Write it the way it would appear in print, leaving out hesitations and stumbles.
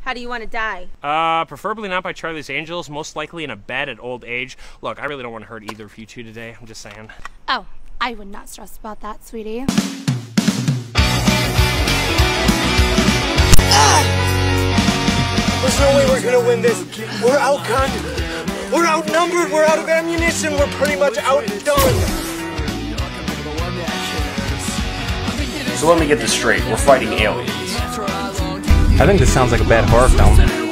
How do you want to die? Preferably not by Charlie's Angels, most likely in a bed at old age. Look, I really don't want to hurt either of you two today, I'm just saying. Oh, I would not stress about that, sweetie. There's no way we're gonna win this. We're outgunned. We're outnumbered. We're out of ammunition. We're pretty much outdone. So let me get this straight. We're fighting aliens. I think this sounds like a bad horror film.